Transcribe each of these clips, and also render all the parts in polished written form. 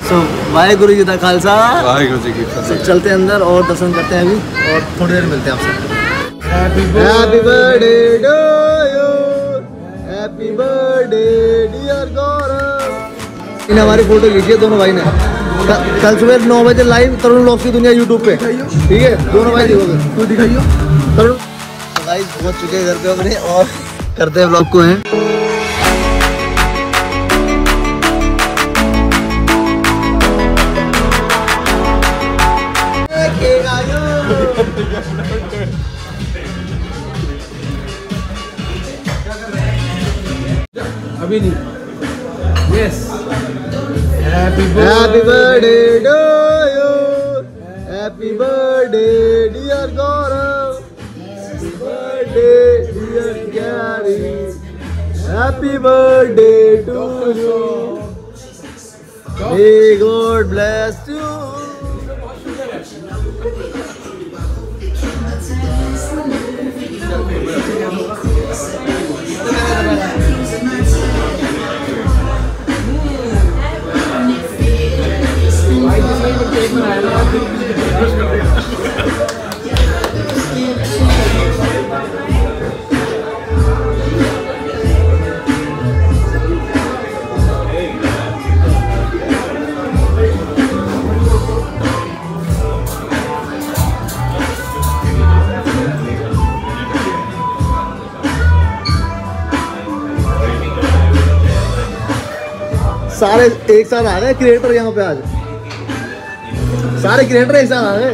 सो वाहेगुरु जी का खालसा, वाहेगुरु जी की फतेह। चलते हैं अंदर और दर्शन करते हैं अभी, और थोड़ी देर मिलते हैं आपसे। Happy birthday to you, happy birthday dear Gaurav. इन्हें हमारी फोटो खींची है दोनों भाई ने। कल सुबह 9 बजे लाइव तरुण व्लॉग्स की दुनिया यूट्यूब पे, ठीक है? दोनों भाई दिखोगे, तू दिखाइयो तरुण। गाइस पहुंच चुके हैं घर पे अपने और करते हैं व्लॉग को हैं। अभी नहीं। Yes. Happy birthday to you, happy birthday dear Gaurav, happy birthday dear Gary, happy birthday to you, may God bless you. सारे एक साथ आ गए क्रिएटर यहाँ पे आज, सारे क्रिएटर एक साथ आ गए।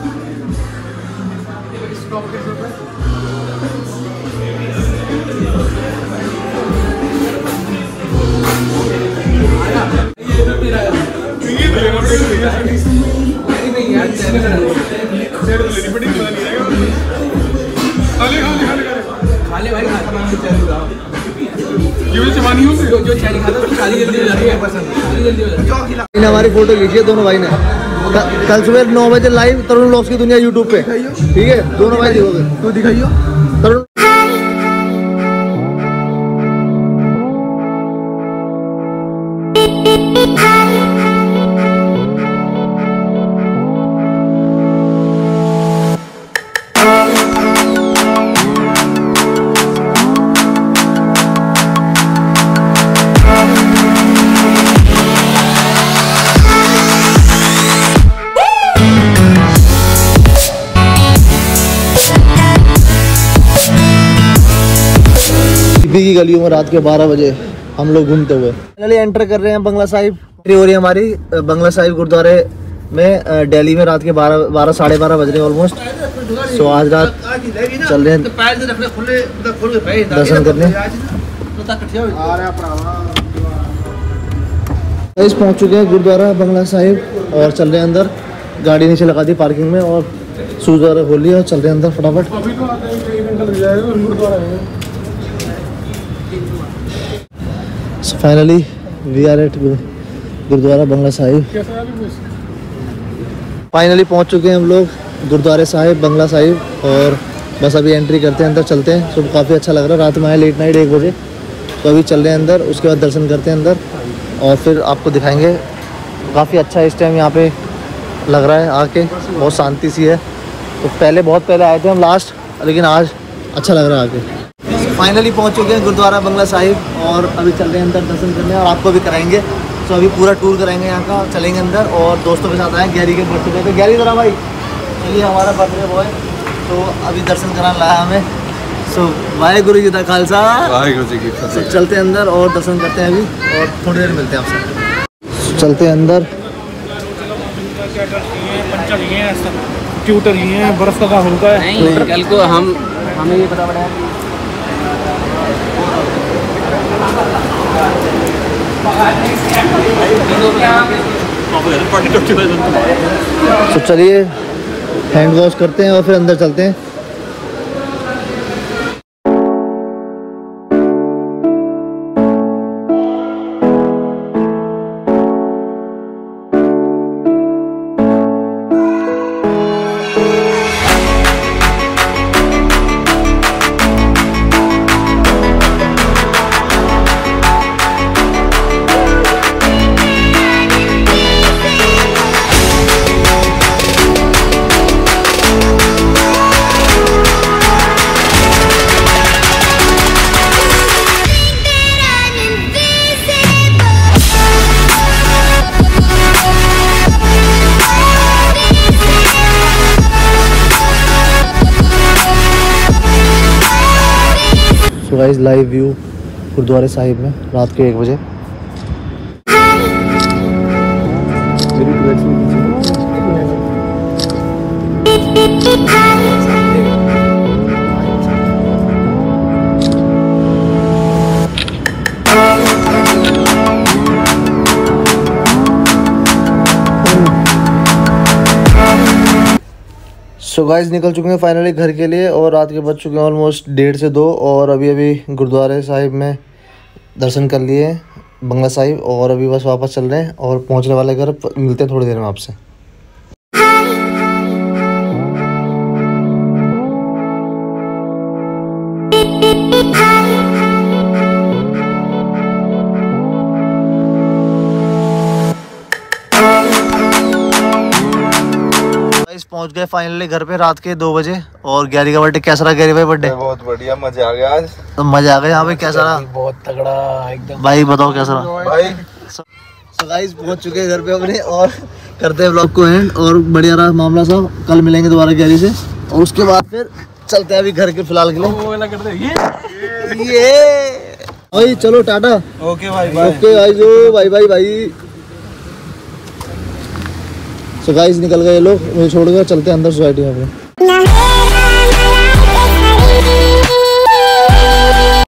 इन्हें हमारी फोटो खींची है दोनों भाई ने। कल सुबह 9 बजे लाइव तरुण व्लॉग्स की दुनिया यूट्यूब पे, ठीक है? दोनों भाई दिखोगे, तू दिखाइयो तरुण। की गलियों में रात के 12 बजे हम लोग घूमते हुए फाइनली एंटर कर रहे हैं बंगला साहिब। एंट्री हो रही है हमारी बंगला साहिब गुरुद्वारे में दिल्ली में रात के 12 साढ़े 12 बज रहे हैं ऑलमोस्ट। सो आज रात चल रहे हैं दर्शन करने। पहुंच चुके हैं गुरुद्वारा बंगला साहिब और चल रहे हैं अंदर। गाड़ी नीचे लगा दी पार्किंग में और शूज वगैरह खोल लिया और चल रहे हैं अंदर फटाफट। So finally we are at Gurudwara Bangla Sahib. Finally पहुंच चुके हैं हम लोग गुरुद्वारे साहिब बंगला साहिब और बस अभी एंट्री करते हैं, अंदर चलते हैं। सब काफ़ी अच्छा लग रहा है, रात में आए लेट नाइट 1 बजे, तो अभी चल रहे हैं अंदर। उसके बाद दर्शन करते हैं अंदर और फिर आपको दिखाएंगे। काफ़ी अच्छा इस टाइम यहाँ पे लग रहा है आके, बहुत शांति सी है। तो बहुत पहले आए थे हम लास्ट, लेकिन आज अच्छा लग रहा है आके। फाइनली पहुंच चुके हैं गुरुद्वारा बंगला साहिब और अभी चल रहे हैं अंदर दर्शन करने और आपको भी कराएंगे। तो अभी पूरा टूर कराएंगे यहाँ का, चलेंगे अंदर और दोस्तों के साथ आए गैरी के बर्थडे पे। गैरी जरा भाई चलिए, हमारा बर्थडे बॉय तो अभी दर्शन कराने लाया हमें। सो वाहेगुरु जी का खालसा, वाहेगुरु जी की फतेह। चलते हैं अंदर और दर्शन करते हैं अभी, और थोड़ी देर मिलते हैं आपसे। चलते हैं अंदर। ट्यूटर ही है, बर्फ का हल्का है। नहीं, कल को हमें ये पता पड़ा है। तो चलिए हैंड वॉश करते हैं और फिर अंदर चलते हैं। गाइस लाइव व्यू गुरुद्वारे साहिब में रात के 1 बजे। सो गाइस निकल चुके हैं फाइनली घर के लिए और रात के बज चुके हैं ऑलमोस्ट 1:30 से 2 और अभी गुरुद्वारे साहिब में दर्शन कर लिए बंगला साहिब और अभी बस वापस चल रहे हैं और पहुंचने वाले घर। मिलते हैं थोड़ी देर में आपसे। पहुंच गए फाइनली घर पे रात के 2 बजे और गैरी का बर्थडे कैसा रहा? गैरी भाई बर्थडे बहुत बढ़िया, मजा आ गया आज। तो मजा आ गया यहाँ पे। कैसा रहा? बहुत तगड़ा एकदम। भाई बताओ कैसा रहा भाई? सो गाइस पहुंच चुके हैं घर पे अपने और करते हैं व्लॉग को एंड। और बढ़िया रहा मामला सब। कल मिलेंगे दोबारा गैरी से और उसके बाद फिर चलते हैं अभी घर के फिलहाल के लिए। ये भाई चलो टाटा। ओके भाई ओके भाई जो भाई भाई भाई। सो गाइस निकल गए लोग, मुझे छोड़ कर चलते हैं अंदर सोसाइटी में।